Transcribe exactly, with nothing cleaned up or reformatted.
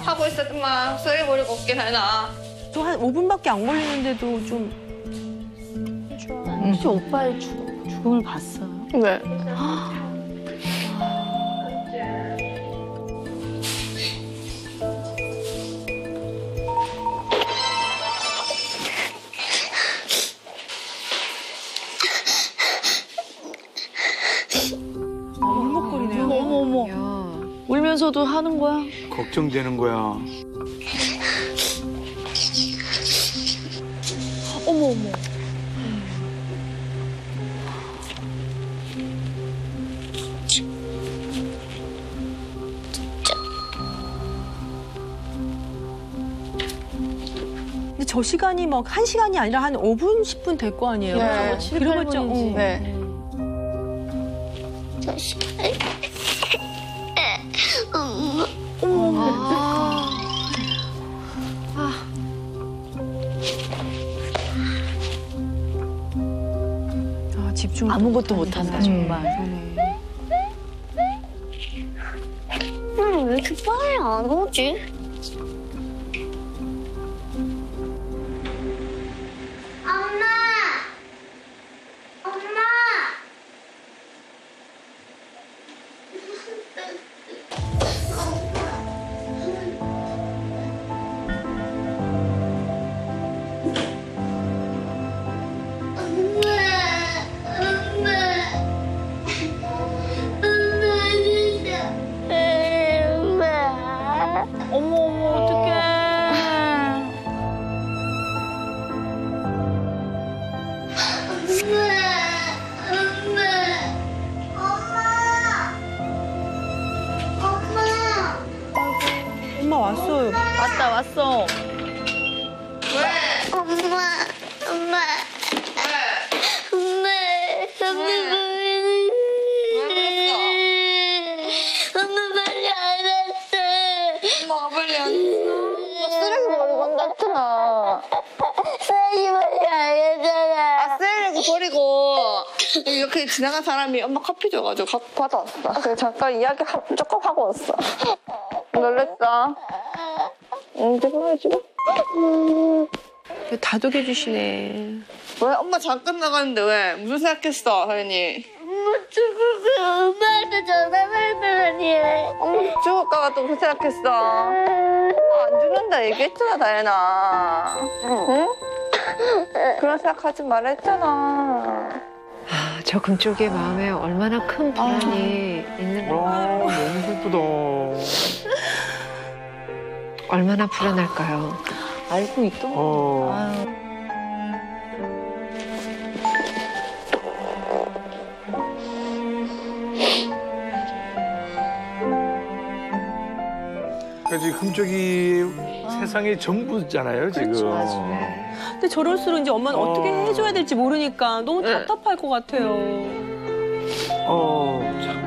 하고 있었더만 쓰레기 버리고 없긴 해나. 또 한 오 분밖에 안 걸리는데도 좀. 혹시 오빠의 죽, 죽음을 봤어요? 네. 울먹거리네요. 어머 어머. 울면서도 하는 거야? 걱정되는 거야. 어머 어머. 근데 저 시간이 막 한 시간이 아니라 한 오 분, 십 분 될 거 아니에요? 네. 그렇죠? 그래봤자, 어. 네. 아, 집중. 아무것도 못한다 정말. 왜 이렇게 빨리 안 오지? 엄마! 엄마! 어머 어머 어떡해. 엄마 왔어요. 왔다 왔어. 엄마, 엄마, 엄마, 엄마 보이는. 엄마 빨리 안 왔어. 엄마가 빨리 안 왔어. 쓰레기 버리고 온다잖아. 쓰레기 빨리 안 했잖아. 아, 쓰레기 버리고 이렇게 지나간 사람이 엄마 커피 줘가지고 갖고 받아왔어. 그래서 잠깐 이야기 하, 조금 하고 왔어. 놀랬어? 응, 지금 지금. 다독여 주시네. 왜 엄마 잠깐 나갔는데 왜? 무슨 생각했어, 서연이? 엄마 죽으면 엄마한테 전화할거니. 엄마 죽을까봐 또 무슨 생각했어? 엄마 안 죽는다 얘기했잖아, 다현아. 응? 그런 생각하지 말라 했잖아. 아, 저 금쪽의 마음에 얼마나 큰 불안이 있는 와, 건가요? 너무 슬프다. 얼마나 불안할까요? 알고 있던 거. 어. 아유. 그러니까 지금 금쪽이 세상의 전부잖아요, 지금. 근데 저럴수록 이제 엄마는 어. 어. 떻게 해줘야 될지 모르니까 너무 답답할 것 같아요. 어, 참.